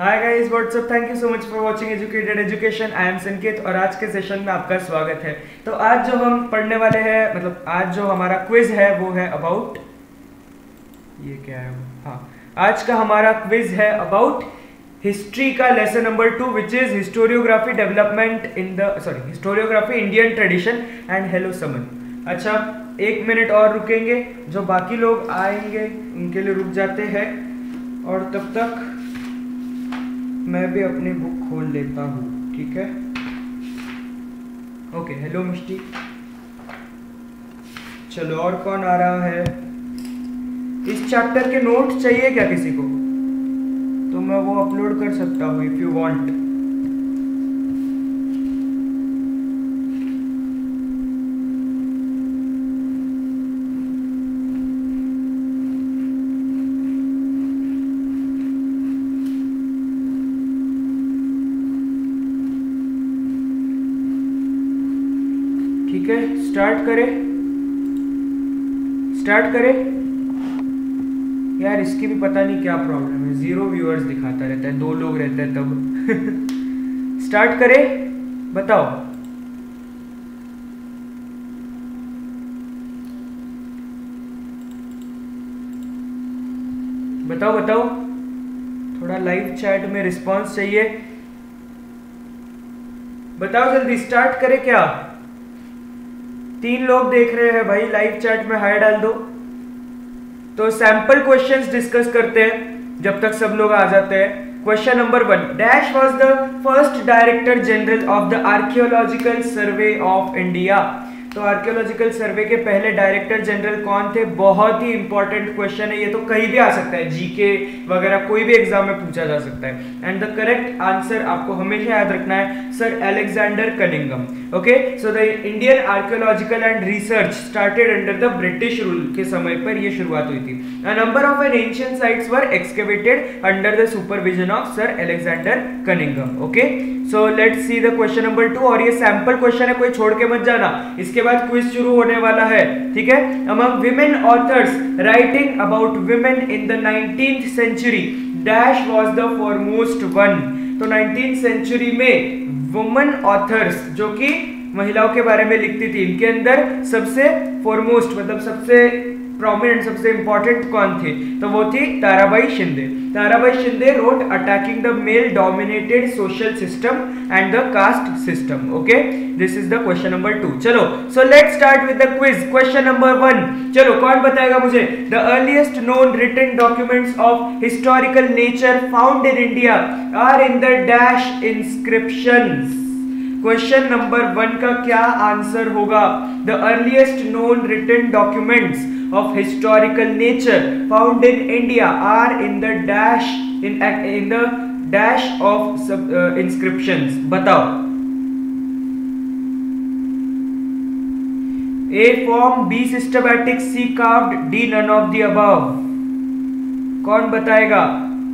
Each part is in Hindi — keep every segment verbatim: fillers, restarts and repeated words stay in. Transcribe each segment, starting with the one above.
Hi guys what's up, thank you so much for watching educated education. I am Sanket और आज के सेशन में आपका स्वागत है। तो आज जो हम पढ़ने वाले हैं, मतलब आज जो हमारा क्विज है वो है अबाउट, ये क्या है वो, हाँ, आज का हमारा क्विज है अबाउट हिस्ट्री का lesson number two which is historiography development in the sorry historiography Indian tradition and hello Saman. अच्छा, एक मिनट और रुकेंगे, जो बाकी लोग आएंगे उनके लिए रुक जाते हैं और तब तक मैं भी अपनी बुक खोल लेता हूँ, ठीक है। Okay, hello Mishti. चलो, और कौन आ रहा है? इस चैप्टर के नोट चाहिए क्या किसी को? तो मैं वो अपलोड कर सकता हूँ इफ यू वांट। ठीक है, स्टार्ट करें स्टार्ट करें यार, इसकी भी पता नहीं क्या प्रॉब्लम है, जीरो व्यूअर्स दिखाता रहता है, दो लोग रहते हैं तब। स्टार्ट करें, बताओ। बताओ बताओ, थोड़ा लाइव चैट में रिस्पांस चाहिए, बताओ जल्दी। स्टार्ट करें क्या? तीन लोग देख रहे हैं भाई, लाइव चैट में हाय डाल दो। तो सैंपल क्वेश्चंस डिस्कस करते हैं जब तक सब लोग आ जाते हैं। Question number one, dash was the first director general of the archaeological survey of India. तो आर्कियोलॉजिकल सर्वे के पहले डायरेक्टर जनरल कौन थे? बहुत ही इंपॉर्टेंट क्वेश्चन है ये, तो कहीं भी आ सकता है, जीके वगैरह कोई भी एग्जाम में पूछा जा सकता है। एंड द करेक्ट आंसर आपको हमेशा याद रखना है, sir Alexander Cunningham. Okay, so the Indian archaeological and research started under the British rule के समय पर ये शुरुआत हुई थी। A number of an ancient sites were excavated under the supervision of sir Alexander Cunningham. Okay, so let's see the question number two, और ये सैंपल क्वेश्चन है, कोई छोड़ के मत जाना, इसके बाद क्विज शुरू होने वाला है, ठीक है। Among women authors writing about women in the nineteenth century, dash was the foremost one. तो नाइनटीन्थ सेंचुरी में वुमेन ऑथर्स जो कि महिलाओं के बारे में लिखती थी, इनके अंदर सबसे फॉरमोस्ट मतलब सबसे प्रोमिनेंट, सबसे इंपॉर्टेंट कौन थे? तो वो थी Tarabai Shinde. Tarabai Shinde wrote attacking the male dominated social system and the caste system. Okay, this is the question number two. चलो, so let's start with the quiz. Question number one, चलो कौन बताएगा मुझे? The earliest known written documents of historical nature found in India are in the dash inscriptions. Question number one का क्या आंसर होगा? The earliest known written documents of historical nature found in India are in the dash in in the dash of sub, uh, inscriptions। बताओ। A form, B systematic, C carved, D none of the above। कौन बताएगा?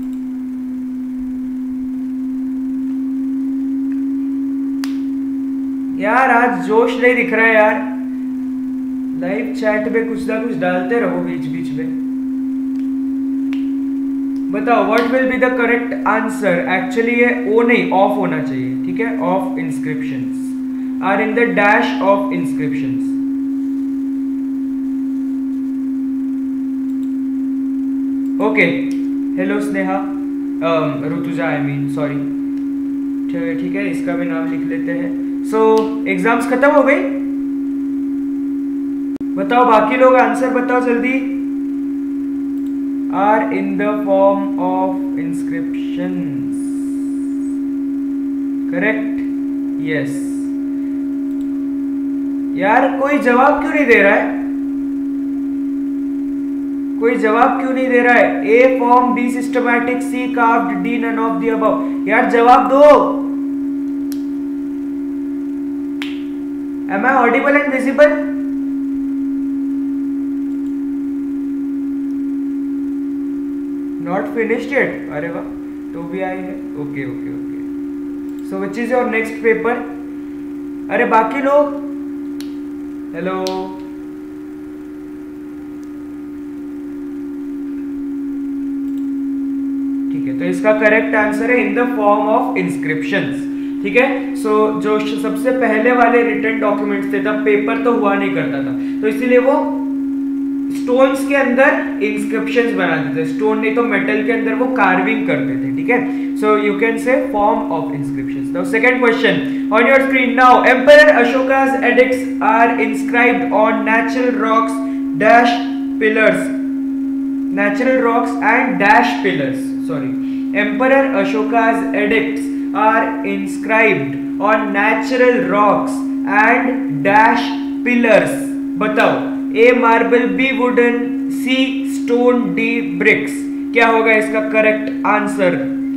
यार आज जोश नहीं दिख रहा है यार, लाइव चैट में कुछ ना कुछ डालते रहो बीच बीच में। बताओ, what will be the correct answer? Actually ये ओ नहीं, ऑफ होना चाहिए, ठीक है। Of inscriptions are in the dash of inscriptions. Okay, hello Sneha, Rutuja, I mean sorry, ठीक है, इसका भी नाम लिख लेते हैं। सो एग्जाम्स खत्म हो गई, बताओ बाकी लोग आंसर बताओ जल्दी। Are in the form of inscriptions, correct? Yes. यार कोई जवाब क्यों नहीं दे रहा है? कोई जवाब क्यों नहीं दे रहा है? A form, B systematic, C carved, D none of the above. यार जवाब दो। Am I audible and visible? Not finished yet? अरे वाह, तो भी आई है। Okay okay okay, so which is your next paper? अरे बाकी लोग, हेलो, ठीक है, तो इसका करेक्ट आंसर है in the form of inscriptions. ठीक है, सो so, जो सबसे पहले वाले रिटन डॉक्यूमेंट्स थे तब पेपर तो हुआ नहीं करता था, तो इसीलिए वो स्टोन्स के अंदर इंस्क्रिप्शंस बनाते थे, स्टोन नहीं तो मेटल के अंदर वो कार्विंग करते थे। ठीक है, so you can say form of inscriptions. Now second question on your screen now, emperor Ashoka's edicts are inscribed on natural rocks dash pillars, natural rocks and dash pillars, sorry, emperor Ashoka's edicts are inscribed on natural rocks and dash pillars। बताओ, A marble, B wooden, C stone, D bricks। क्या होगा इसका correct answer?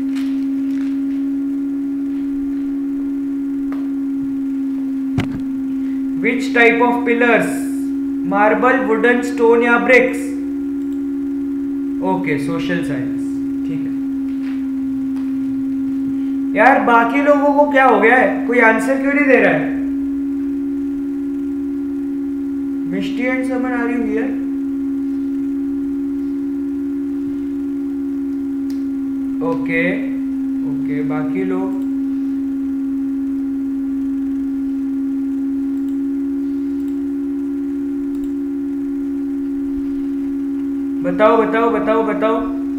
Which type of pillars? Marble, wooden, stone या ब्रिक्स? Okay, social science. ठीक है यार, बाकी लोगों को क्या हो गया है, कोई आंसर क्यों नहीं दे रहा है? Mishti and Saman, are you here? Okay okay, बाकी लोग बताओ बताओ बताओ बताओ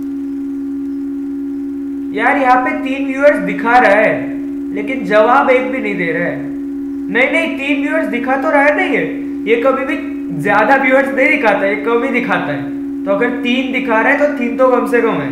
यार, यहाँ पे तीन व्यूअर्स दिखा रहा है लेकिन जवाब एक भी नहीं दे रहा है। नहीं नहीं, तीन व्यूअर्स दिखा तो रहा है ना, ये ये कभी भी ज्यादा व्यूअर्स नहीं दिखाता, ये कम ही दिखाता है। तो अगर तीन दिखा रहा है तो तीन तो कम से कम है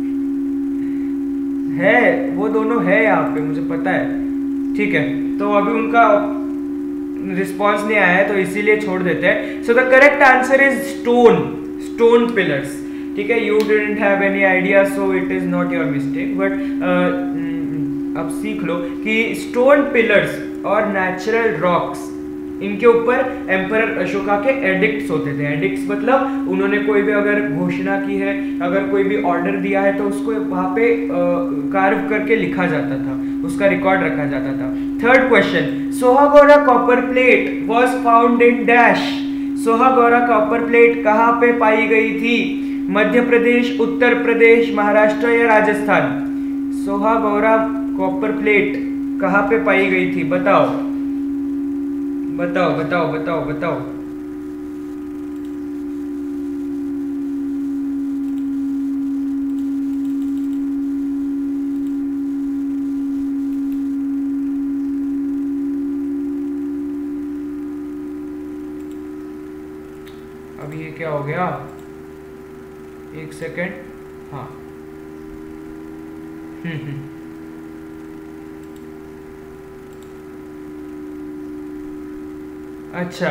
है वो दोनों है यहाँ पे, मुझे पता है। ठीक है, तो अभी उनका रिस्पॉन्स नहीं आया है तो इसीलिए छोड़ देते हैं। So the correct answer is stone, stone pillars. ठीक है, you didn't have any idea so it is not your mistake, but अब सीख लो कि स्टोन पिलर्स और नेचुरल रॉक्स, इनके ऊपर एम्परर अशोका के एडिक्ट्स होते थे। एडिक्ट्स मतलब उन्होंने कोई भी अगर घोषणा की है, अगर कोई भी ऑर्डर दिया है तो उसको वहां पे कार्व करके लिखा जाता था, उसका रिकॉर्ड रखा जाता था। Third question, Sohgaura copper plate was found in dash. Sohgaura copper plate कहाँ पे पाई गई थी? मध्य प्रदेश, उत्तर प्रदेश, महाराष्ट्र या राजस्थान? सोहागोरा कॉपर प्लेट कहाँ पे पाई गई थी? बताओ बताओ बताओ बताओ बताओ। अभी ये क्या हो गया? एक सेकेंड, हाँ हम्म हम्म अच्छा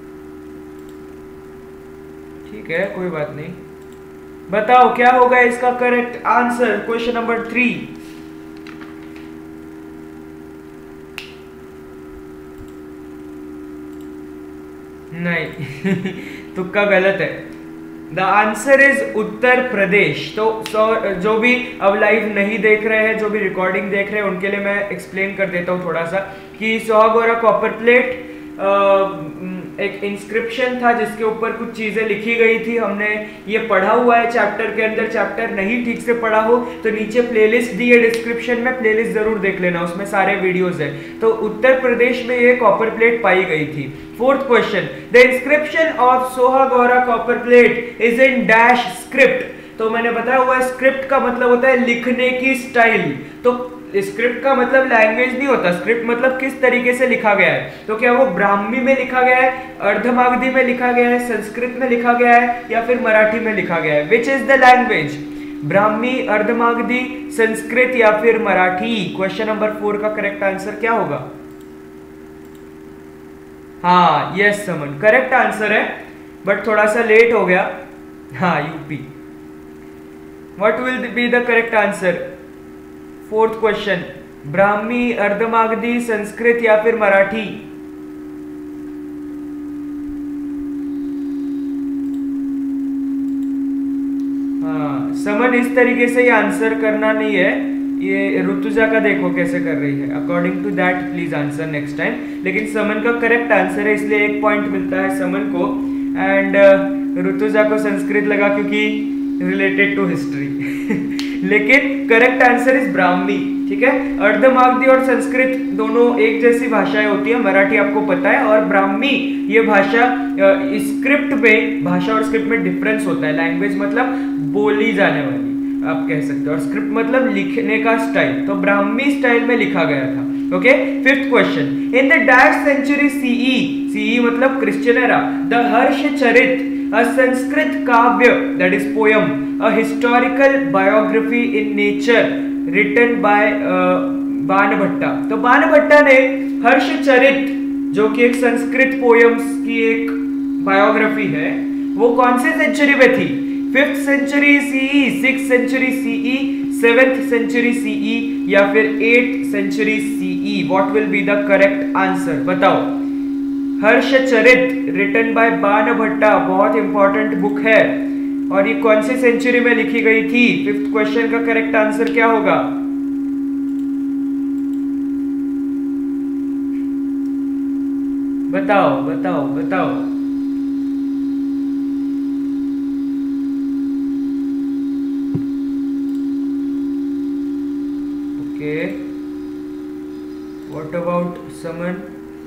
ठीक है, कोई बात नहीं। बताओ क्या होगा इसका correct answer? Question number three. नहीं तुक्का गलत है। The answer is Uttar Pradesh. तो जो भी अब लाइव नहीं देख रहे हैं, जो भी रिकॉर्डिंग देख रहे हैं, उनके लिए मैं एक्सप्लेन कर देता हूँ थोड़ा सा कि सोहागोरा कॉपर प्लेट एक इंस्क्रिप्शन था जिसके ऊपर कुछ चीजें लिखी गई थी। हमने ये पढ़ा हुआ है चैप्टर के अंदर। चैप्टर नहीं ठीक से पढ़ा हो तो नीचे प्लेलिस्ट दी है डिस्क्रिप्शन में, प्लेलिस्ट जरूर देख लेना, उसमें सारे वीडियोस है। तो उत्तर प्रदेश में ये कॉपर प्लेट पाई गई थी। Fourth question, the inscription of Sohgaura copper plate is in dash script. तो मैंने बताया हुआ है स्क्रिप्ट का मतलब होता है लिखने की स्टाइल। तो स्क्रिप्ट का मतलब लैंग्वेज नहीं होता, स्क्रिप्ट मतलब किस तरीके से लिखा गया है। तो क्या वो ब्राह्मी में लिखा गया है, अर्धमागधी में लिखा गया है, संस्कृत में लिखा गया है या फिर मराठी में लिखा गया है? Which is the language? Brahmi, Ardhamagadhi, Sanskrit या फिर मराठी? क्वेश्चन नंबर फोर का करेक्ट आंसर क्या होगा? हाँ यस समन, करेक्ट आंसर है बट थोड़ा सा लेट हो गया। हाँ UP. What will be the correct answer? Fourth question, Brahmi, Ardhamagadhi, Sanskrit या फिर मराठी? हाँ समन, इस तरीके से ये आंसर करना नहीं है। ये ऋतुजा का देखो कैसे कर रही है, according to that please answer next time. लेकिन समन का करेक्ट आंसर है इसलिए एक पॉइंट मिलता है समन को, एंड ऋतुजा को संस्कृत लगा क्योंकि रिलेटेड टू हिस्ट्री लेकिन करेक्ट आंसर इज ब्राह्मी, ठीक है। अर्धमागधी और संस्कृत दोनों एक जैसी भाषाएं होती है, मराठी आपको पता है, और ब्राह्मी ये भाषा स्क्रिप्ट में, भाषा और स्क्रिप्ट में डिफरेंस होता है। लैंग्वेज मतलब बोली जाने वाली आप कह सकते हो, और स्क्रिप्ट मतलब लिखने का स्टाइल, तो ब्राह्मी स्टाइल में लिखा गया था। Okay, fifth question, in the dash century CE, CE मतलब Christian era, the Harshacharita, a Sanskrit kavya, that is poem, a historical biography in nature written by uh, Banabhatta. तो बाणभट्टा ने हर्षचरित, जो कि एक संस्कृत पोएम्स की एक बायोग्राफी है, वो कौन से सेंचुरी में थी? Fifth century CE, six century CE, seventh century CE या फिर eight century CE? What will be the correct answer, बताओ। हर्षचरित रिटन बाय बाणभट्टा, बहुत इंपॉर्टेंट बुक है, और ये कौन सी सेंचुरी में लिखी गई थी? फिफ्थ क्वेश्चन का करेक्ट आंसर क्या होगा? बताओ बताओ बताओ। Okay, what about Saman?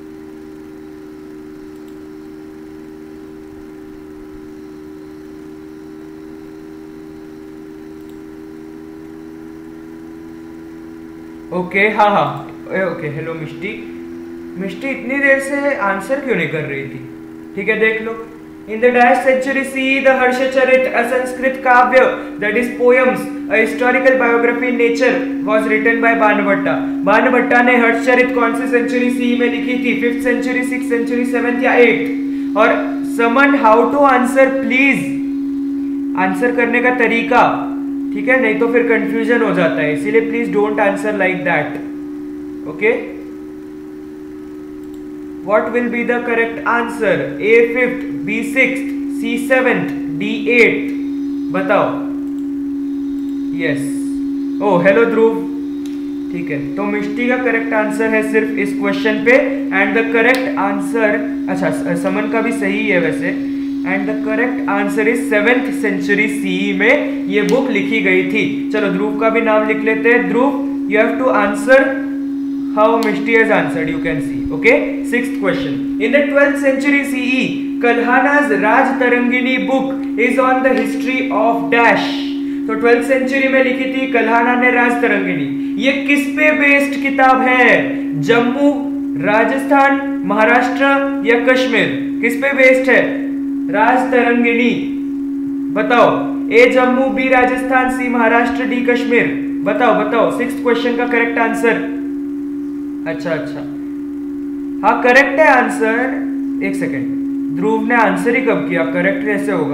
Okay okay, हाँ हाँ ओके, हेलो मिष्टी। मिष्टी इतनी देर से आंसर क्यों नहीं कर रही थी? ठीक है, देख लो। In the dash century C the Harshacharita, a Sanskrit kavya, that is poems, a historical biography in nature, was written by Banabhatta. Banabhatta ने हर्षचरित कौन सी सेंचुरी सी में लिखी थी? Fifth century, six century, seventh या एट? और Saman how to answer, please answer करने का तरीका, ठीक है, नहीं तो फिर कंफ्यूजन हो जाता है, इसीलिए please don't answer like that. Okay, what will be the correct answer? A fifth, B sixth, C seventh, D eight? बताओ। यस, ओ हेलो ध्रुव, ठीक है। तो मिष्टी का करेक्ट आंसर है सिर्फ इस क्वेश्चन पे, एंड द करेक्ट आंसर, अच्छा समन का भी सही है वैसे, and the correct answer is seventh century CE में ये बुक लिखी गई थी। चलो ध्रुव का भी नाम लिख लेते हैं। Dhruv, you have to answer how Mishti has answered, you can see. Okay, sixth question, in the twelfth century CE Kalhana's Rajatarangini book is on the history of dash. तो ट्वेल्थ सेंचुरी में लिखी थी कल्हाना ने राजतरंगिणी। ये किस पे बेस्ड किताब है? जम्मू, राजस्थान, महाराष्ट्र या कश्मीर? किस पे बेस्ड है राजतरंगिणी? बताओ। A Jammu, B Rajasthan, C Maharashtra, D Kashmir? बताओ बताओ। सिक्स्थ क्वेश्चन का करेक्ट आंसर। अच्छा अच्छा, हाँ करेक्ट है आंसर। एक सेकेंड, ध्रुव ने आंसर ही कब किया? करेक्ट कैसे होगा?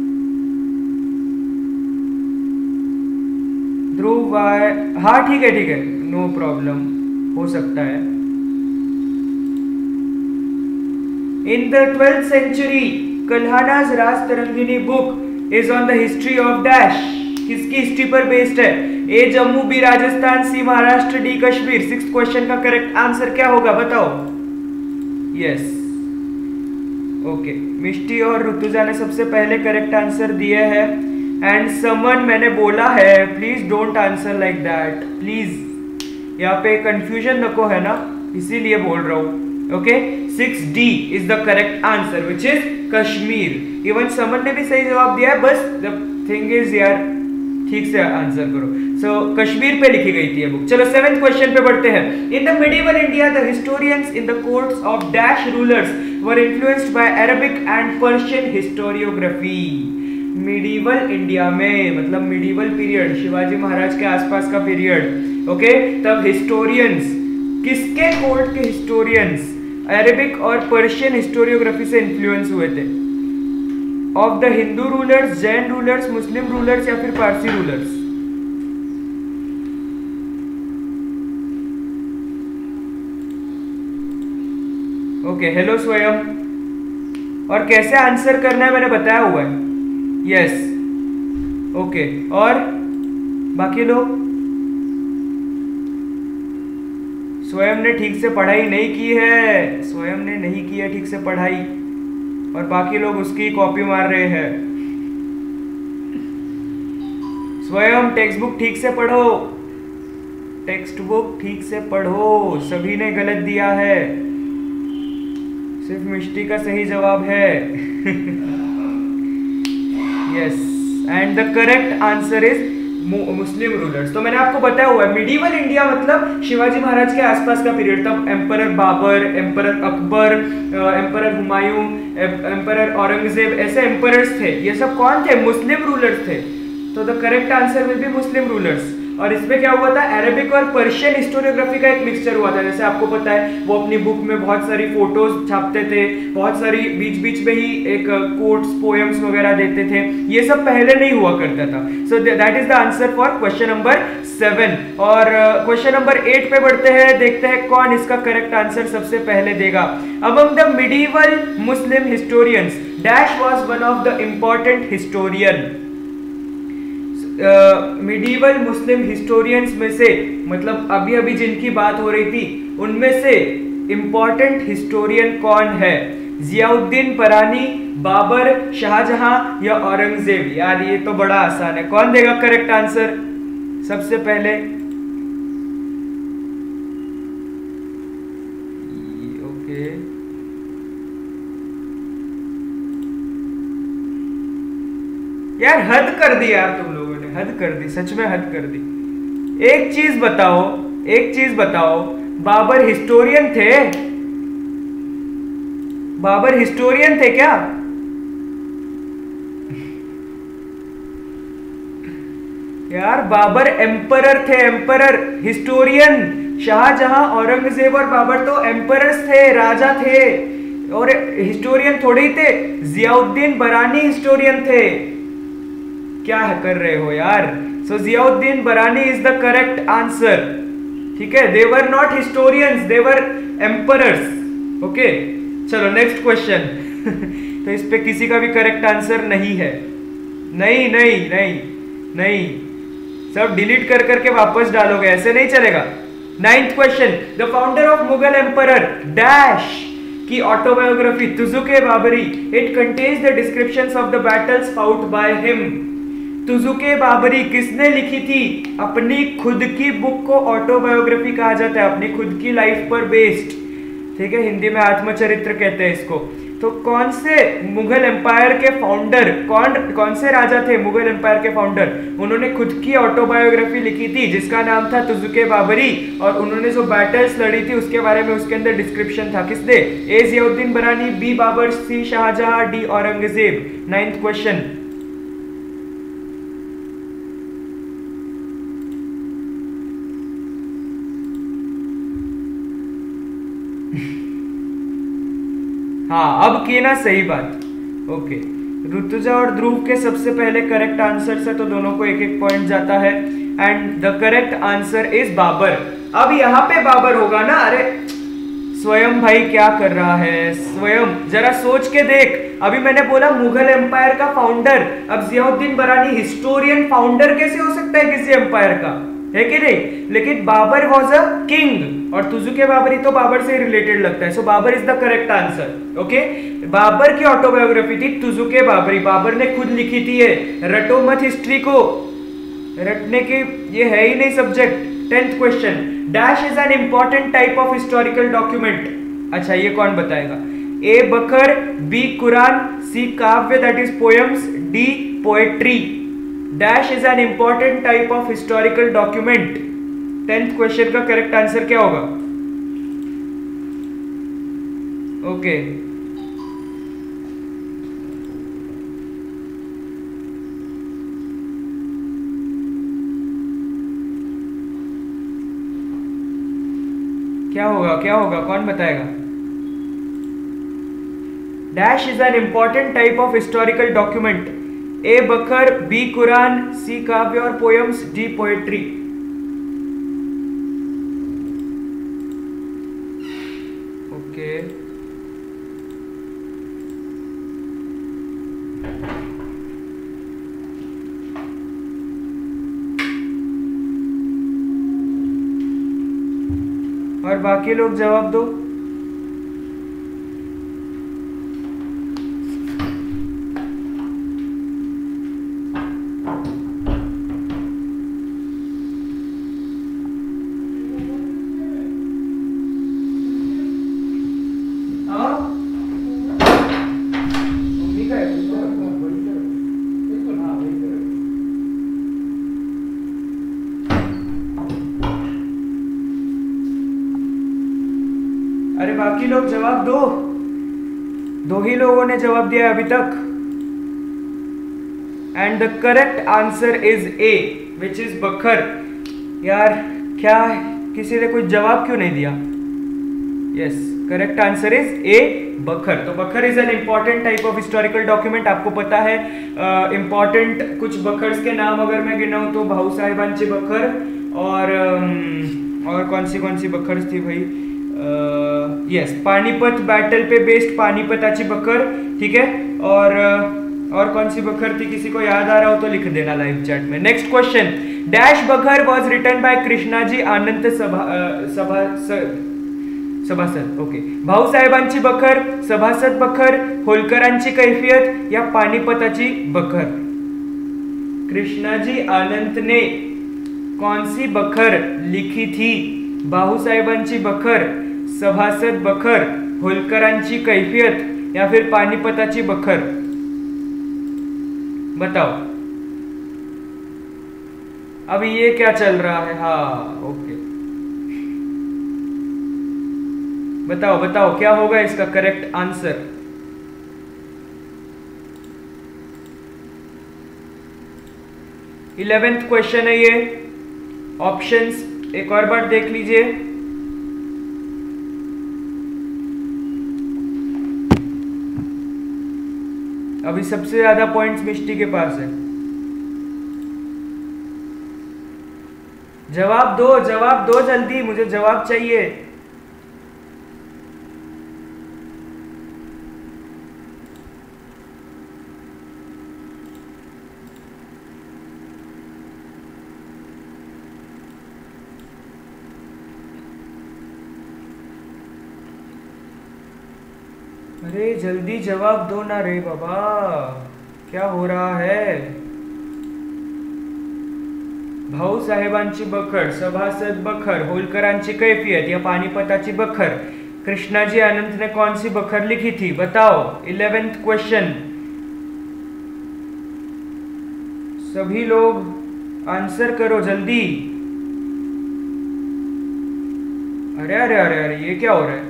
ध्रुव, हाँ ठीक है ठीक है, नो प्रॉब्लम, हो सकता है। In the twelfth century Kalhana's Rajatarangini book is on the history of dash. किसकी हिस्ट्री पर बेस्ड है? A Jammu, B Rajasthan, C Maharashtra, D Kashmir? Sixth question का करेक्ट आंसर क्या होगा, बताओ। यस, ओके, मिष्टी और ऋतुजा ने सबसे पहले करेक्ट आंसर दिए हैं, एंड समन मैंने बोला है please don't answer like that, please. यहाँ पे कंफ्यूजन नको है ना, इसीलिए बोल रहा हूँ। Okay, six D is the correct answer which is Kashmir. Even Suman ने भी सही जवाब दिया है, बस द थिंग इज यार ठीक से आंसर करो। सो so, कश्मीर पे लिखी गई थी ये बुक। चलो सेवेंथ क्वेश्चन पे बढ़ते हैं। In the medieval India the historians in the courts of dash rulers were influenced by Arabic and Persian historiography. Medieval India में मतलब मिडिवल पीरियड, शिवाजी महाराज के आसपास का पीरियड। ओके, तब हिस्टोरियंस, किसके कोर्ट के हिस्टोरियंस अरेबिक और पर्शियन हिस्टोरियोग्राफी से इन्फ्लुएंस हुए थे? Of the Hindu rulers, Jain rulers, Muslim rulers या फिर पारसी रूलर्स? ओके, हेलो स्वयं। और कैसे आंसर करना है मैंने बताया हुआ है। यस, ओके, और बाकी लोग? स्वयं ने ठीक से पढ़ाई नहीं की है, स्वयं ने नहीं की है ठीक से पढ़ाई, और बाकी लोग उसकी कॉपी मार रहे हैं। स्वयं टेक्स्ट बुक ठीक से पढ़ो, टेक्स्ट बुक ठीक से पढ़ो, सभी ने गलत दिया है, सिर्फ मिष्टी का सही जवाब है। Yes, and the correct answer is Muslim rulers. तो मैंने आपको बताया हुआ है मिडीवल इंडिया मतलब शिवाजी महाराज के आसपास का पीरियड, तब emperor Babur, emperor Akbar, emperor Humayun, emperor Aurangzeb, ऐसे एम्परर्स थे। ये सब कौन थे? मुस्लिम रूलर्स थे। तो the correct answer will be Muslim rulers. और इसमें क्या हुआ था? अरेबिक और पर्शियन हिस्टोरियोग्राफी का एक मिक्सचर हुआ था। जैसे आपको पता है वो अपनी बुक में बहुत सारी फोटोज छापते थे, बहुत सारी बीच बीच में ही एक कोट्स पोएम्स वगैरह देते थे, ये सब पहले नहीं हुआ करता था। So that is the answer for question number seven. और क्वेश्चन नंबर एट पे बढ़ते हैं, देखते हैं कौन इसका करेक्ट आंसर सबसे पहले देगा। Among the medieval Muslim historians dash was one of the important historian. Medieval Muslim historians में से, मतलब अभी अभी जिनकी बात हो रही थी उनमें से इंपॉर्टेंट हिस्टोरियन कौन है? जियाउद्दीन परानी, बाबर, शाहजहां या औरंगजेब? यार ये तो बड़ा आसान है, कौन देगा करेक्ट आंसर सबसे पहले? ओके, यार हद कर दी यार, तुम लोगों ने हद कर दी, सच में हद कर दी। एक चीज बताओ, एक चीज बताओ, बाबर हिस्टोरियन थे? बाबर हिस्टोरियन थे क्या? यार बाबर एम्परर थे, एम्परर, हिस्टोरियन शाहजहां, औरंगजेब और बाबर तो एम्परर्स थे, राजा थे, और हिस्टोरियन थोड़े ही थे। जियाउद्दीन बरानी हिस्टोरियन थे। क्या कर रहे हो यार? सो जियाउद्दीन बरानी इज द करेक्ट आंसर, ठीक है। They were not historians, they were emperors. Okay, चलो नेक्स्ट क्वेश्चन। तो इस पे किसी का भी करेक्ट आंसर नहीं है। नहीं नहीं नहीं नहीं, सब डिलीट कर करके वापस डालोगे, ऐसे नहीं चलेगा। Ninth question, the founder of Mughal emperor dash की autobiography Tuzuk-e Baburi, it contains the descriptions of the battles fought by him. Tuzuk-e Baburi किसने लिखी थी? अपनी खुद की बुक को ऑटोबायोग्राफी कहा जाता है, अपनी खुद की लाइफ पर बेस्ड, ठीक है, हिंदी में आत्मचरित्र कहते हैं इसको। तो कौन से मुगल एम्पायर के फाउंडर, कौन कौन से राजा थे मुगल एम्पायर के फाउंडर? उन्होंने खुद की ऑटोबायोग्राफी लिखी थी जिसका नाम था तुजुके बाबरी, और उन्होंने जो बैटल्स लड़ी थी उसके बारे में उसके अंदर डिस्क्रिप्शन था। किसने? A Ziauddin Barani, B Babur, C Shahjahan, D Aurangzeb. Ninth question. हाँ, अब की ना सही बात। ओके, ऋतुजा और ध्रुव के सबसे पहले करेक्ट आंसर से तो दोनों को एक एक पॉइंट जाता है, and the correct answer is Babur. अब यहाँ पे बाबर होगा ना? अरे स्वयं भाई क्या कर रहा है? स्वयं जरा सोच के देख, अभी मैंने बोला मुगल एम्पायर का फाउंडर, अब जियाउद्दीन बरानी हिस्टोरियन, फाउंडर कैसे हो सकता है किसी एम्पायर का, है कि नहीं? लेकिन बाबर वॉज अ किंग, और तुजुके बाबरी तो बाबर से रिलेटेड लगता है, so Babur is the correct answer. Okay, Babur की ऑटोबायोग्राफी थी तुजुके बाबरी, बाबर ने खुद लिखी थी। ये रटो मत हिस्ट्री को, रटने की ये है ही नहीं subject. Tenth question, dash is an important type of historical document. अच्छा, ये कौन बताएगा? ए bakhar, B Quran, C kavya that is poems, D poetry. Dash is an important type of historical document. Tenth question का करेक्ट आंसर क्या होगा? ओके, क्या होगा? क्या होगा? कौन बताएगा? Dash is an important type of historical document. A bakhar, B Quran, C kavya और पोएम्स, डी पोएट्री। ओके, और बाकी लोग जवाब दो। बाकी लोग जवाब दो। दो ही लोगों ने जवाब दिया अभी तक। And the correct answer is A, which is bakhar. यार क्या किसी ने कोई जवाब क्यों नहीं दिया? Yes, correct answer is A, bakhar. तो bakhar is an important type of historical document. आपको पता है इंपॉर्टेंट uh, कुछ बखर्स के नाम अगर मैं गिनाऊं तो भाऊ साहेबांची बखर और um, और कौन सी कौन सी बखर्स थी भाई? Yes uh, yes, Panipat battle पे बेस्ड पानीपताची बखर, ठीक है। और uh, और कौन सी बखर थी? किसी को याद आ रहा हो तो लिख देना लाइव चैट में। Next question, dash bakhar was written by Krishnaji Anand Sabha Sabha सभासद। ओके, भाऊ साहेबांची बखर, सभासद बखर, होलकरांची कैफियत या पानीपताची बखर? कृष्णाजी आनंद ने कौन सी बखर लिखी थी? भाऊ साहेबांची बखर, सभासद बखर, होलकरांची कैफियत या फिर पानीपताची बखर? बताओ। अभी ये क्या चल रहा है? हाँ ओके, बताओ बताओ क्या होगा इसका करेक्ट आंसर? इलेवेंथ क्वेश्चन है ये। ऑप्शंस एक और बार देख लीजिए। अभी सबसे ज्यादा पॉइंट्स मिष्टी के पास है। जवाब दो, जवाब दो जल्दी, मुझे जवाब चाहिए। अरे जल्दी जवाब दो ना रे बाबा, क्या हो रहा है? भाऊ साहेबांची बखर, सभासद बखर, होलकरांची कैफियत या पानीपताची बखर? कृष्णाजी आनंद ने कौन सी बखर लिखी थी? बताओ। इलेवेंथ क्वेश्चन, सभी लोग आंसर करो जल्दी। अरे अरे अरे अरे ये क्या हो रहा है?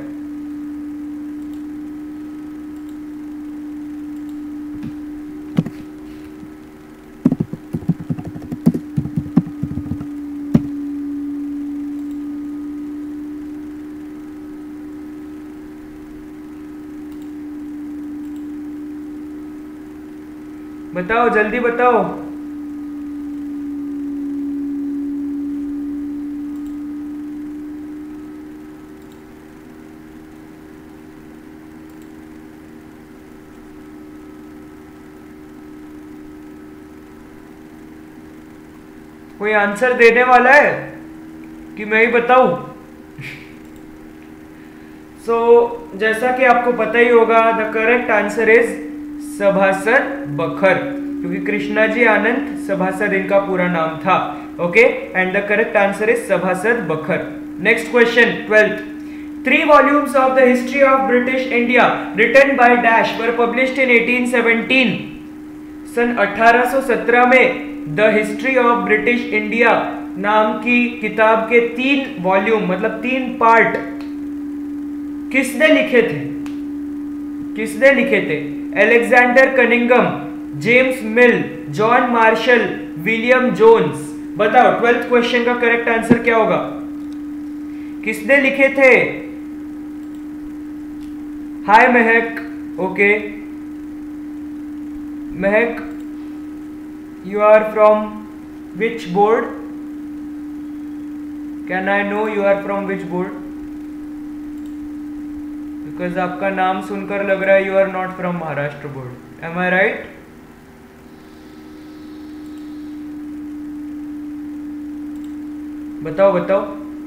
बताओ जल्दी बताओ। कोई आंसर देने वाला है कि मैं ही बताऊं? सो so, जैसा कि आपको पता ही होगा, the correct answer is Sabhasad बखर, क्योंकि कृष्णाजी आनंद सभासद इनका पूरा नाम था। Okay, and the correct answer is Sabhasad bakhar. Next question, twelfth, three volumes of the history of British India written by dash were published in eighteen seventeen. सन अठारह सौ सत्रह में the history of British India नाम की किताब के तीन वॉल्यूम मतलब तीन पार्ट किसने लिखे थे? किसने लिखे थे? Alexander Cunningham, James Mill, John Marshall, William Jones. बताओ ट्वेल्थ क्वेश्चन का करेक्ट आंसर क्या होगा? किसने लिखे थे? हाय महक। Okay Mahak, you are from which board? Can I know you are from which board? Because आपका नाम सुनकर लग रहा है you are not from Maharashtra board. Am I right? बताओ बताओ।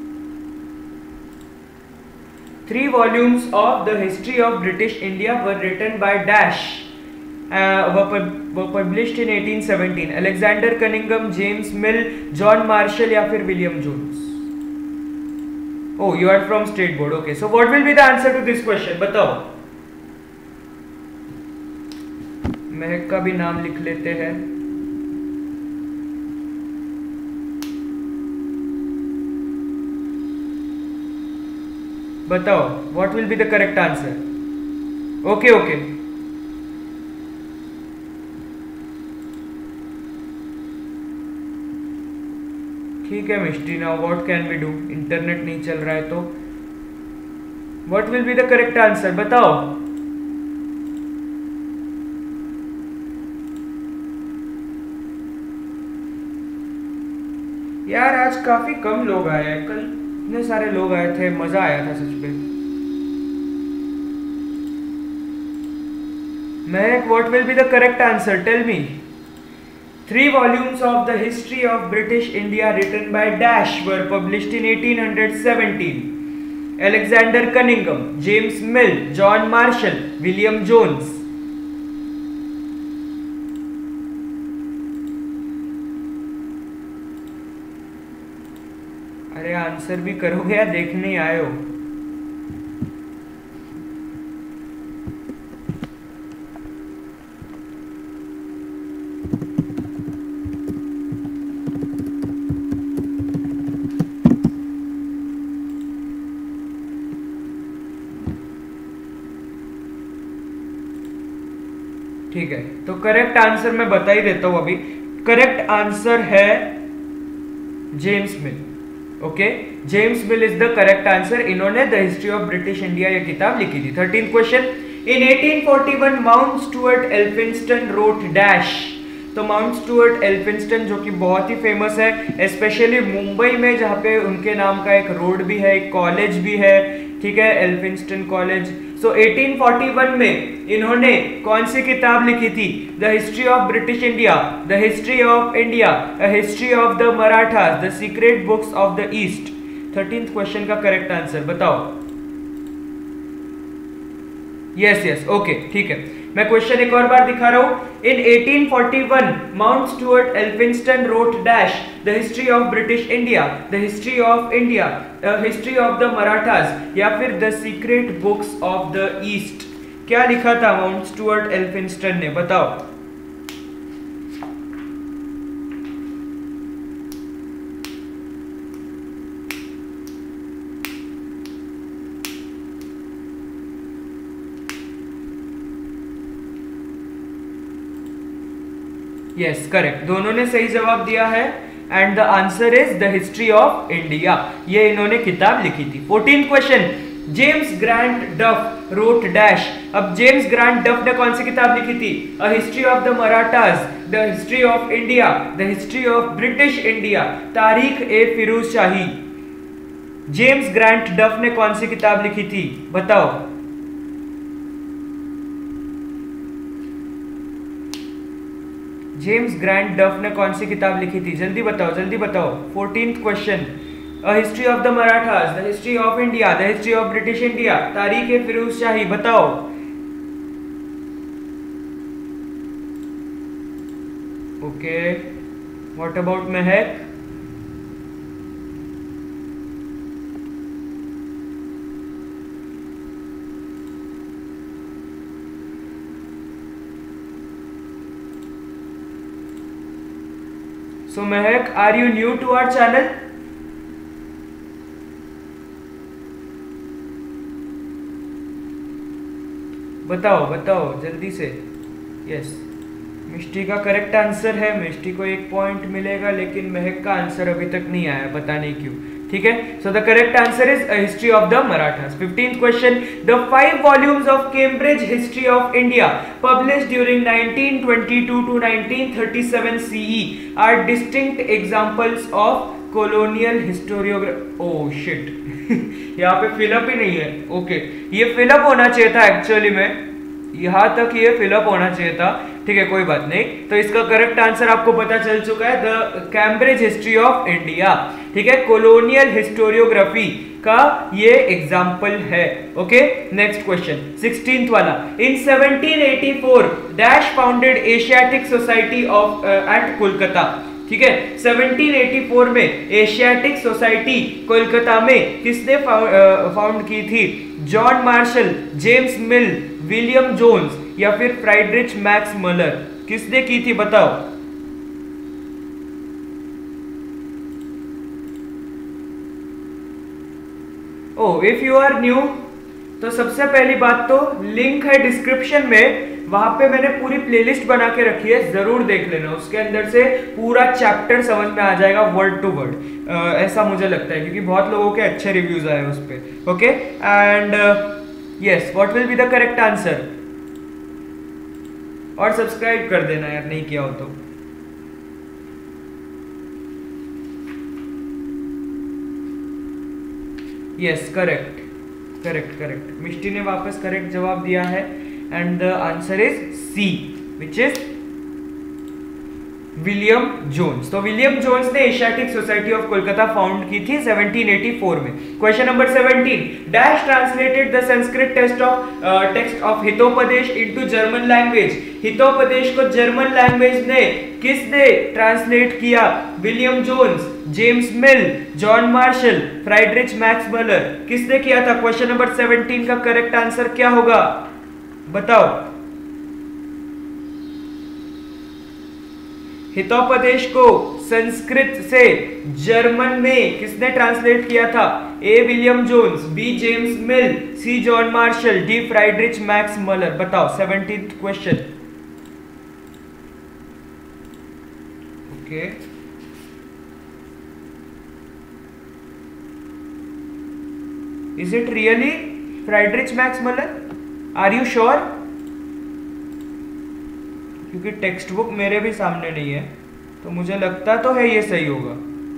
Three volumes of the history of British India were written by Dash. Uh, were, were published in eighteen seventeen. Alexander Cunningham, James Mill, John Marshall या फिर William Jones? Oh, you are from State Board. Okay, so what will be the answer to this question? बताओ। महक का भी नाम लिख लेते हैं। बताओ what will be the correct answer. Okay okay, ठीक है Mishti, now what can we do, internet नहीं चल रहा है तो what will be the correct answer बताओ। यार आज काफी कम लोग आए हैं, कल इतने सारे लोग आए थे, मजा आया था सच में। Mehak what will be the correct answer, tell me. Three volumes of the history of British India written by Dash were published in eighteen seventeen. Alexander Cunningham, James Mill, John Marshall, William Jones. अरे आंसर भी करोगे या देखने आए हो? ठीक है, तो करेक्ट आंसर मैं बता ही देता हूं अभी। करेक्ट आंसर है James Mill. Okay, James Mill is the correct answer. इन्होंने the history of British India ये किताब लिखी थी। Thirteen question, in eighteen forty one Mount Stuart Elphinstone wrote dash. तो माउंट स्टुअर्ट एल्फिंस्टन जो कि बहुत ही फेमस है, स्पेशली मुंबई में, जहाँ पे उनके नाम का एक रोड भी है, एक कॉलेज भी है, ठीक है, Elphinstone college. So eighteen forty one में इन्होंने कौन सी किताब लिखी थी? The history of British India, the history of India, the history of the Marathas, the secret books of the East. Thirteenth question का करेक्ट आंसर बताओ। यस यस, ओके, ठीक है, मैं क्वेश्चन एक और बार दिखा रहा हूं। In eighteen forty one Mount Stuart Elphinstone wrote dash the history of British India, the history of India, the history of the Marathas, या फिर the secret books of the East. क्या लिखा था माउंट स्टुअर्ट एल्फिंस्टन ने, बताओ। यस करेक्ट, दोनों ने सही जवाब दिया है and the answer is the history of India. ये इन्होंने किताब लिखी थी। Fourteen question, James Grant Duff wrote dash. अब जेम्स ग्रांट डफ ने कौन सी किताब लिखी थी? A history of the Marathas, the history of India, the history of British India, Tarikh e Firoz Shahi. James Grant Duff ने कौन सी किताब लिखी थी, बताओ। जेम्स ग्रांट डफ ने कौन सी किताब लिखी थी? जल्दी बताओ, जल्दी बताओ। Fourteenth question, a history of the Marathas, the history of India, the history of British India, Tarikh e Firoz Shahi, बताओ। Okay, what about Mehak? So Mehak, are you new to our channel? बताओ बताओ जल्दी से। यस, मिष्टी का करेक्ट आंसर है, मिष्टी को एक पॉइंट मिलेगा, लेकिन महक का आंसर अभी तक नहीं आया, पता नहीं क्यों। ठीक है, so the correct answer is a history of the Marathas. Fifteenth question, the five volumes of Cambridge history of India published during nineteen twenty two to nineteen thirty seven CE are distinct examples of colonial historiography. Oh shit, यहाँ पे फिलअप ही नहीं है। ओके, ये फिलअप होना चाहिए था एक्चुअली में, यहां तक ये फिलअप होना चाहिए था। ठीक है, कोई बात नहीं। तो इसका करेक्ट आंसर आपको पता चल चुका है, the Cambridge history of India. ठीक है, कॉलोनियल हिस्टोरियोग्राफी का ये एग्जाम्पल है। ओके, नेक्स्ट क्वेश्चन, सिक्सटीन्थ वाला। In seventeen eighty four dash founded Asiatic society of at Kolkata. ठीक है, सेवनटीन एटी फोर में एशियाटिक सोसाइटी कोलकाता में किसने फाउंड की थी? John Marshall, James Mill, William Jones या फिर फ्राइड्रिच मैक्स मलर। किसने की थी बताओ। Oh if you are new, तो सबसे पहली बात तो लिंक है डिस्क्रिप्शन में, वहां पे मैंने पूरी प्लेलिस्ट बना के रखी है, जरूर देख लेना। उसके अंदर से पूरा चैप्टर समझ में आ जाएगा वर्ड टू वर्ड, ऐसा मुझे लगता है, क्योंकि बहुत लोगों के अच्छे रिव्यूज आए उस पे। Okay, and yes, what will be the correct answer? और सब्सक्राइब कर देना यार, नहीं किया हो तो। Yes, correct correct correct Mishti ने वापस करेक्ट जवाब दिया है, and the answer is C, which is William Jones. तो विलियम जोन्स ने Asiatic society of Kolkata found की थी सेवनटीन एटी फोर में। Question number seventeen, dash translated the Sanskrit text of text of Hitopadesha into German language. Hitopadesha को जर्मन लैंग्वेज ने किसने ट्रांसलेट किया? William Jones, James Mill, John Marshall, Friedrich Max Muller, किसने किया था? क्वेश्चन नंबर सेवनटीन का करेक्ट आंसर क्या होगा, बताओ। हितोपदेश को संस्कृत से जर्मन में किसने ट्रांसलेट किया था? A William Jones, B James Mill, C John Marshall, D Friedrich Max Muller. बताओ seventeenth question. Okay, is it really Friedrich Max Muller? Are you sure? क्योंकि टेक्स्ट बुक मेरे भी सामने नहीं है, तो मुझे लगता तो है ये सही होगा।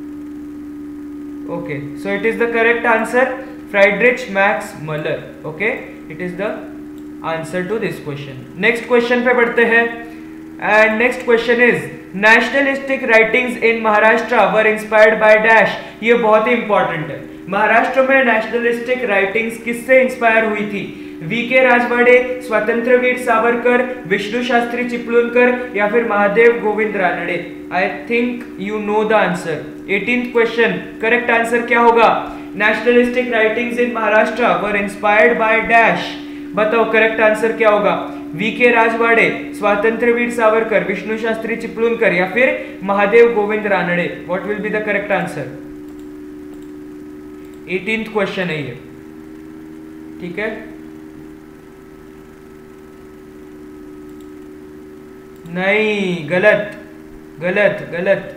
Okay, so it is the correct answer, Friedrich Max Muller. Okay, it is the answer to this question. Next question पे बढ़ते हैं, and next question is nationalistic writings in Maharashtra were inspired by dash. ये बहुत ही इंपॉर्टेंट है। महाराष्ट्र में नेशनलिस्टिक राइटिंग्स किससे इंस्पायर हुई थी? वी के राजवाड़े, स्वतंत्रवीर सावरकर, विष्णु शास्त्री चिपलूनकर, या फिर Mahadev Govind Ranade. I think you know the answer. Eighteenth question, correct answer क्या होगा? Nationalistic writings in Maharashtra were inspired by dash. बताओ करेक्ट आंसर क्या होगा? वी के राजवाड़े, स्वतंत्रवीर सावरकर, विष्णु शास्त्री चिपलूनकर, या फिर Mahadev Govind Ranade. What will be the correct answer? Eighteenth question है ये, ठीक है। नहीं, गलत गलत गलत।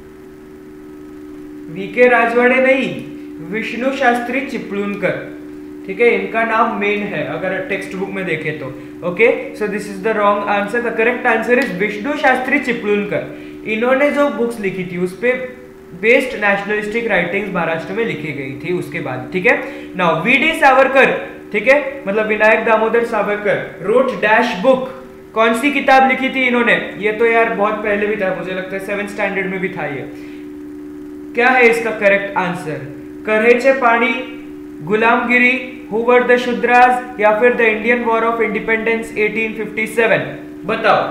वी के राजवाड़े नहीं, विष्णु शास्त्री चिपलूनकर, ठीक है, इनका नाम मेन है अगर टेक्स्ट बुक में देखें तो। Okay, so this is the wrong answer. The correct answer is Vishnu Shastri Chiplunkar. इन्होंने जो बुक्स लिखी थी उस पे बेस्ड नेशनलिस्टिक राइटिंग्स महाराष्ट्र में लिखी गई थी उसके बाद, ठीक है। नाउ वी डी सावरकर, ठीक है, मतलब Vinayak Damodar Savarkar, wrote dash book. कौन सी किताब लिखी थी इन्होंने? ये तो यार बहुत पहले भी था, मुझे लगता है सेवेंथ स्टैंडर्ड में भी था ये। क्या है इसका करेक्ट आंसर? करहेचे पानी, गुलामगिरी, हु वर द शूद्रास, या फिर the Indian war of independence eighteen fifty seven. बताओ।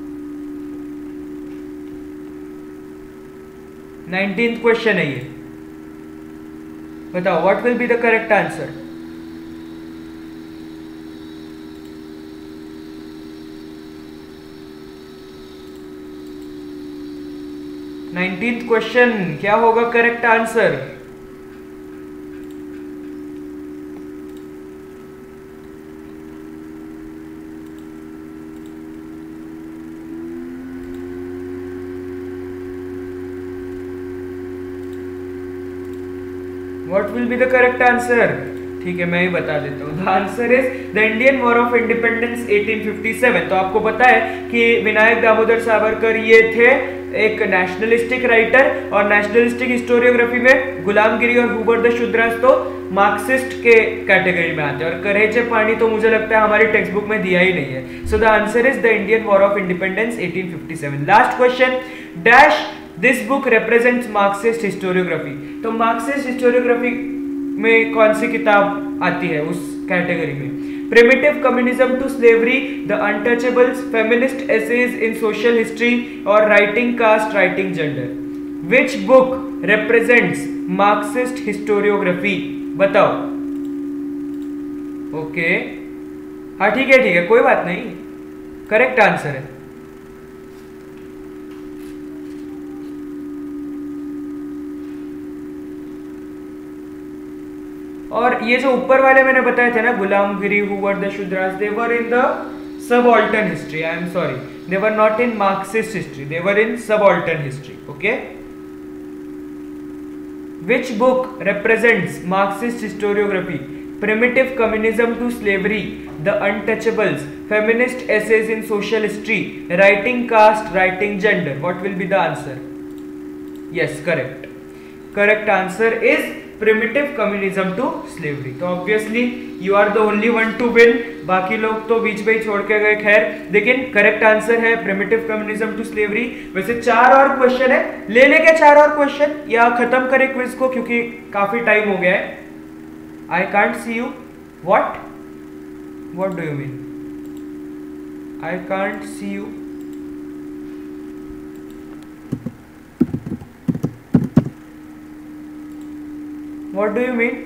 नाइनटीन्थ क्वेश्चन है ये, बताओ what will be the correct answer? Nineteenth question क्या होगा correct answer? What will be the correct answer? ठीक है, मैं ही बता देता हूँ। The answer is the Indian War of Independence eighteen fifty seven. तो आपको पता है कि विनायक दामोदर सावरकर ये थे एक नेशनलिस्टिक राइटर, और नेशनलिस्टिक हिस्टोरियोग्राफी में गुलामगिरी और हु वर द शूद्रास तो मार्क्सिस्ट के कैटेगरी में आते हैं, और करहेचे पानी तो मुझे लगता है हमारी टेक्स्ट बुक में दिया ही नहीं है। So the answer is the Indian war of independence eighteen fifty seven. Last question, dash this book represents Marxist historiography. तो मार्क्सिस्ट हिस्टोरियोग्राफी में कौन सी किताब आती है उस कैटेगरी में? Primitive communism to slavery, the untouchables, feminist essays in social history, और writing caste, writing gender. Which book represents Marxist historiography? बताओ। ओके, हाँ ठीक है ठीक है, कोई बात नहीं, करेक्ट आंसर है। और ये जो ऊपर वाले मैंने बताए थे ना, Gulamgiri, who were the Shudras, they were in the subaltern history. I am sorry, they were not in Marxist history, they were in subaltern history. Okay, which book represents Marxist historiography? Primitive Communism to Slavery, The Untouchables, Feminist Essays in Social History, Writing Caste, Writing Gender. What will be the answer? Yes, correct. Correct answer is Primitive Communism to Slavery. तो obviously you are the only one to win. बाकी लोग तो बीच में ही छोड़ के गए, खैर, लेकिन करेक्ट आंसर है Primitive Communism to Slavery. वैसे चार और क्वेश्चन है, ले लेंगे चार और क्वेश्चन या खत्म करें क्विज को, क्योंकि काफी टाइम हो गया है. I can't see you. What? What do you mean? I can't see you. What do you mean?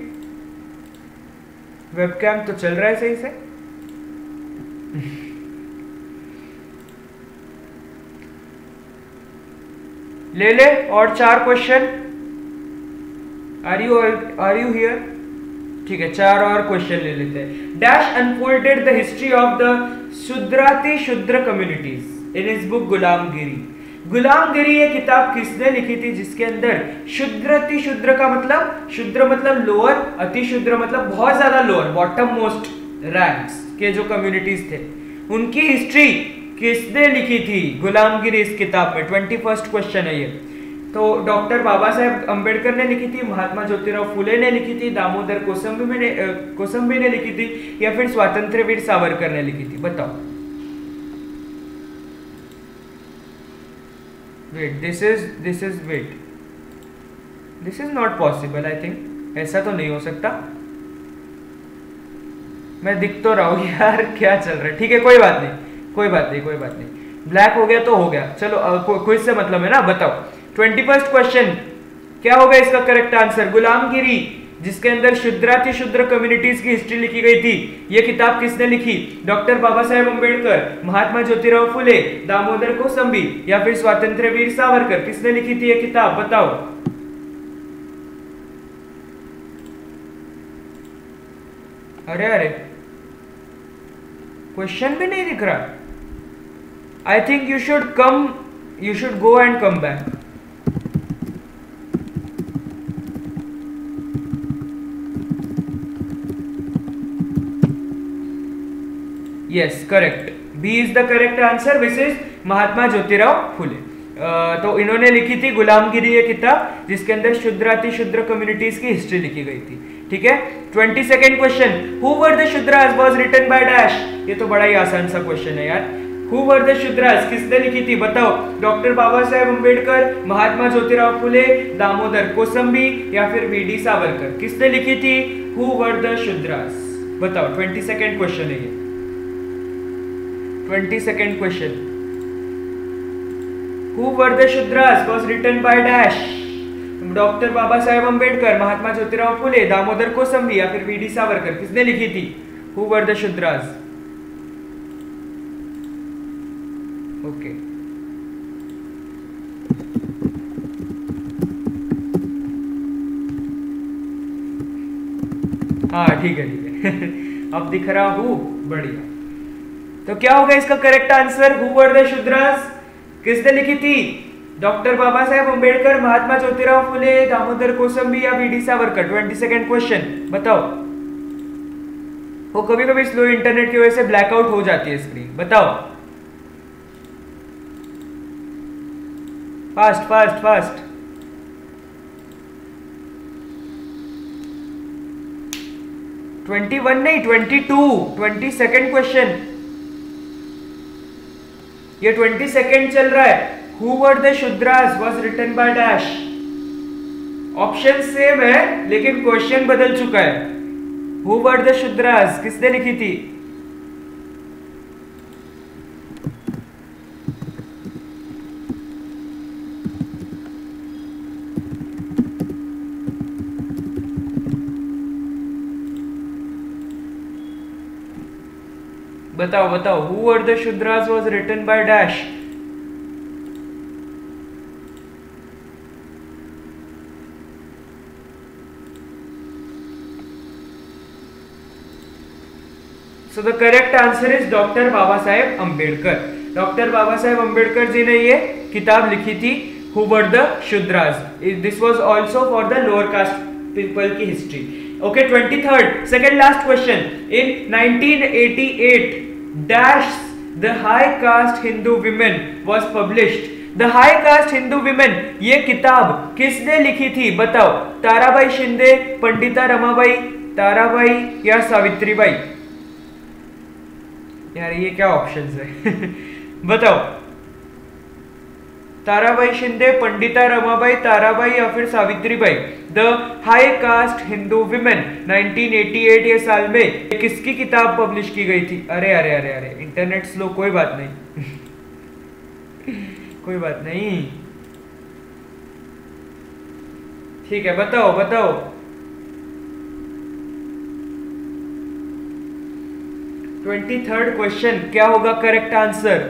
Webcam तो चल रहा है सही से. ले ले और चार question. Are you are you here? ठीक है, चार और क्वेश्चन ले लेते हैं. Dash unfolded the history of the Shudrati Shudra communities in his book गुलामगिरी. गुलामगिरी ये किताब किसने लिखी थी जिसके अंदर शूद्राति शूद्र का मतलब, शूद्र मतलब लोअर, अति शूद्र मतलब बहुत ज्यादा लोअर, बॉटम मोस्ट रैंक्स के जो कम्युनिटीज थे, उनकी हिस्ट्री किसने लिखी थी गुलामगिरी इस किताब में? ट्वेंटी फर्स्ट क्वेश्चन है ये. तो डॉक्टर बाबा साहेब अम्बेडकर ने लिखी थी, महात्मा ज्योतिराव फुले ने लिखी थी, दामोदर कोसंबी ने कोसंबी ने लिखी थी, या फिर स्वातंत्र्य वीर सावरकर ने लिखी थी? बताओ. Wait, this is this is wait. This is not possible. I think ऐसा तो नहीं हो सकता. मैं दिख तो रहा हूँ यार, क्या चल रहा है. ठीक है, कोई बात नहीं, कोई बात नहीं, कोई बात नहीं. ब्लैक हो गया तो हो गया. चलो, क्विज से मतलब है ना. बताओ ट्वेंटी फर्स्ट क्वेश्चन क्या होगा इसका करेक्ट आंसर? गुलामगिरी जिसके अंदर शूद्राति शूद्र कम्युनिटीज की हिस्ट्री लिखी गई थी, ये किताब किसने लिखी? डॉक्टर बाबा साहेब अम्बेडकर, महात्मा ज्योतिराव फुले, दामोदर कोसंबी या फिर स्वातंत्र्य वीर सावरकर? किसने लिखी थी ये किताब? बताओ. अरे अरे, क्वेश्चन भी नहीं दिख रहा. I think you should come, you should go and come back. Yes, correct. B is the correct answer, which is Mahatma Jyotirao Phule. uh, तो इन्होंने लिखी थी गुलामगिरी ये किताब जिसके अंदर शूद्राति शूद्र कम्युनिटीज की हिस्ट्री लिखी गई थी. ठीक है. Twenty second question, who were the Shudras was written by dash. ये तो बड़ा ही आसान सा क्वेश्चन है यार. हु वर द शूद्रास किसने लिखी थी? बताओ. डॉक्टर बाबा साहेब अम्बेडकर, महात्मा ज्योतिराव फुले, दामोदर कोसंबी या फिर वी डी सावरकर? किसने लिखी थी हु वर द शूद्रास? बताओ. ट्वेंटी सेकेंड क्वेश्चन है ये. Twenty second question, who were the Shudras was written by dash. Doctor Baba Saheb Ambedkar, Mahatma Jyotirao Phule, Damodar Kosambi या फिर वी डी सावरकर? किसने लिखी थी who were the Shudras? Okay. हाँ ठीक है, ठीक है. अब दिख रहा हूं, बढ़िया. तो क्या होगा इसका correct answer? Who were the Shudras किसने लिखी थी? डॉक्टर बाबा साहेब अम्बेडकर, महात्मा ज्योतिराव फुले, दामोदर कोसंबी या V D Savarkar? Twenty second question बताओ. वो कभी कभी स्लो इंटरनेट की वजह से ब्लैकआउट हो जाती है स्क्रीन. बताओ. Fast fast fast. Twenty one नहीं, twenty two. Twenty second question. ये ट्वेंटी सेकेंड चल रहा है. Who were the Shudras was written by dash. Option same है लेकिन क्वेश्चन बदल चुका है. Who were the Shudras किसने लिखी थी? बताओ बताओ. Who were the Shudras was written by dash. So the correct answer is doctor Baba Saheb Ambedkar. Doctor Baba Saheb Ambedkar ji ने ये किताब लिखी थी, who were the Shudras. This was also for the lower caste people की history. Okay, twenty third second last question. In nineteen eighty eight dash the high caste Hindu women was published. The high caste Hindu women, ये किताब किसने लिखी थी बताओ? ताराबाई शिंदे, पंडिता रमाबाई, ताराबाई या सावित्रीबाई? यार ये क्या ऑप्शंस है? बताओ, ताराबाई शिंदे, पंडिता रमाबाई, ताराबाई या फिर Savitribai? The high caste Hindu women nineteen eighty eight ये साल में किसकी किताब पब्लिश की गई थी? अरे अरे अरे अरे इंटरनेट स्लो, कोई बात नहीं। कोई बात नहीं, ठीक है, बताओ बताओ। ट्वेंटी थर्ड क्वेश्चन क्या होगा correct answer?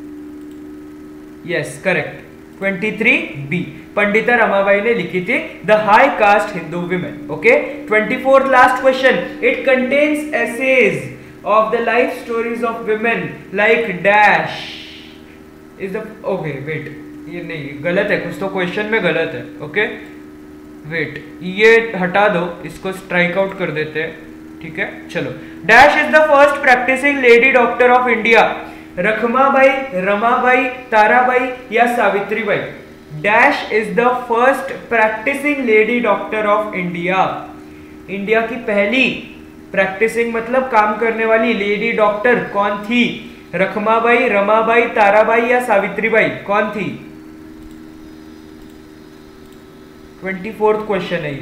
Yes correct, twenty three B, Pandita Ramabai ने लिखी थी the high caste Hindu women. Okay, twenty fourth last question. It contains essays of the life stories of women like dash is the. Okay wait, ये नहीं, गलत है कुछ तो, क्वेश्चन में गलत है। ओके वेट, ये हटा दो, इसको स्ट्राइक आउट कर देते हैं, ठीक है। चलो, dash is the first practising lady doctor of India. Rakhmabai, Ramabai, Tarabai या Savitribai? Dash is the first practising lady doctor of India. India की पहली प्रैक्टिसिंग मतलब काम करने वाली लेडी डॉक्टर कौन थी? रखमाबाई, रमाबाई, ताराबाई या सावित्रीबाई, कौन थी? ट्वेंटी फोर्थ क्वेश्चन है ये,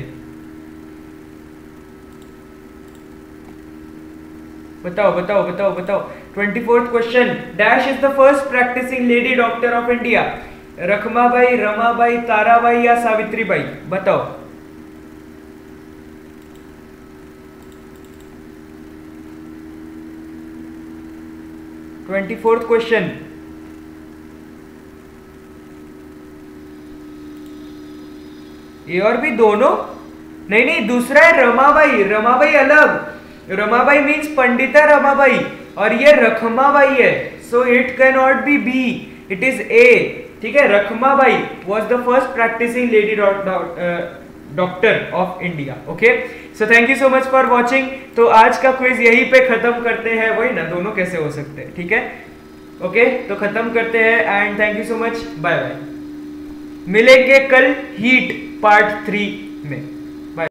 बताओ बताओ बताओ बताओ। Twenty fourth question, dash is the first practising lady doctor of India. Rakhmabai, Ramabai, Tarabai या सावित्रीबाई? बताओ। ट्वेंटी फोर्थ क्वेश्चन, ये और भी दोनों? नहीं नहीं, दूसरा है रमाबाई। रमाबाई अलग, रमाबाई मीन्स पंडिता रमाबाई और ये रखमाबाई है, so it can not be B, it is A, ठीक है। Rakhmabai was the first practising lady doctor of India. Okay, so thank you so much for watching. तो आज का क्विज यहीं पे खत्म करते हैं, वही ना, दोनों कैसे हो सकते हैं, ठीक है। ओके okay, तो खत्म करते हैं and thank you so much, bye bye. मिलेंगे कल हीट पार्ट थ्री में।